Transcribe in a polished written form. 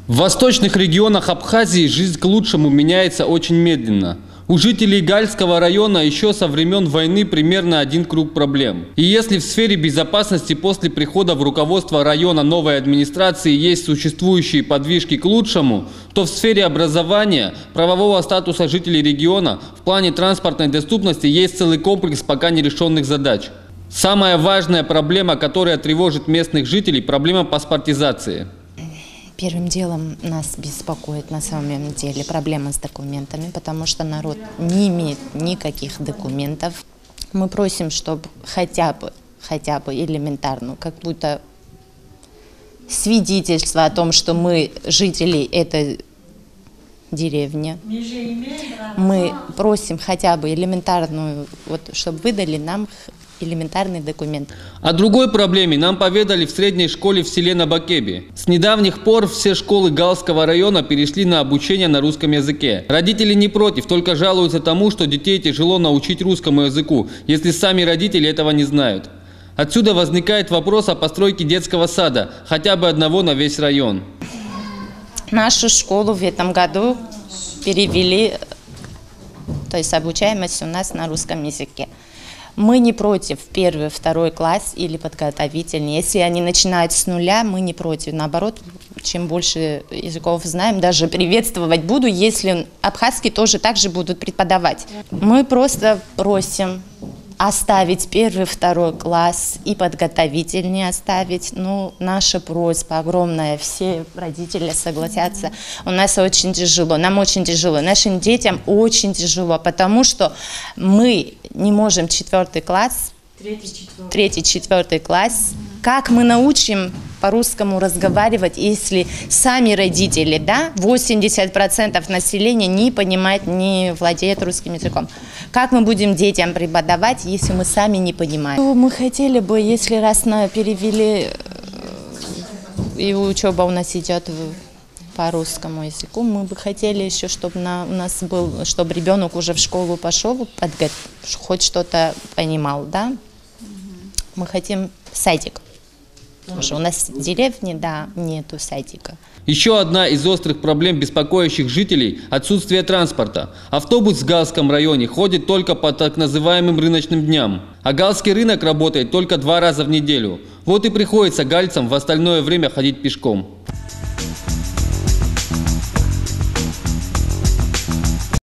В восточных регионах Абхазии жизнь к лучшему меняется очень медленно. У жителей Гальского района еще со времен войны примерно один круг проблем. И если в сфере безопасности после прихода в руководство района новой администрации есть существующие подвижки к лучшему, то в сфере образования, правового статуса жителей региона, в плане транспортной доступности есть целый комплекс пока нерешенных задач. Самая важная проблема, которая тревожит местных жителей – проблема паспортизации. Первым делом нас беспокоит на самом деле проблема с документами, потому что народ не имеет никаких документов. Мы просим, чтобы хотя бы элементарно, как будто свидетельство о том, что мы жители этой деревни. Мы просим хотя бы элементарную, чтобы выдали нам элементарный документ. О другой проблеме нам поведали в средней школе в селе Набакебе. С недавних пор все школы Галского района перешли на обучение на русском языке. Родители не против, только жалуются тому, что детей тяжело научить русскому языку, если сами родители этого не знают. Отсюда возникает вопрос о постройке детского сада, хотя бы одного на весь район. Нашу школу в этом году перевели, то есть обучаемость у нас на русском языке. Мы не против первый, второй класс или подготовительный. Если они начинают с нуля, мы не против. Наоборот, чем больше языков знаем, даже приветствовать буду, если абхазский тоже так же будут преподавать. Мы просто просим оставить первый, второй класс и подготовительный оставить. Ну, наша просьба огромная, все родители согласятся. У нас очень тяжело, нам очень тяжело, нашим детям очень тяжело, потому что мы не можем четвертый класс, третий, четвертый класс. Как мы научим по-русскому разговаривать, если сами родители, 80% населения не понимает, не владеет русским языком? Как мы будем детям преподавать, если мы сами не понимаем? Мы хотели бы, если раз перевели, и учеба у нас идет по русскому языку, мы бы хотели еще, чтобы у нас был, чтобы ребенок уже в школу пошел, хоть что-то понимал, да? Мы хотим садик. Потому что у нас в деревне, нету садика. Еще одна из острых проблем, беспокоящих жителей – отсутствие транспорта. Автобус в Галском районе ходит только по так называемым рыночным дням. А Галский рынок работает только 2 раза в неделю. Вот и приходится гальцам в остальное время ходить пешком.